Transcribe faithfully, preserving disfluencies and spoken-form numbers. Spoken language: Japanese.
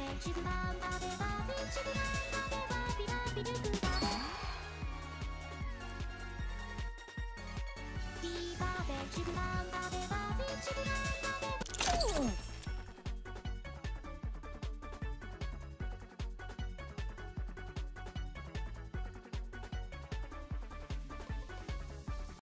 ベチュブランバベバベチュブランバベバビラビルクバベビバベチュブランバベ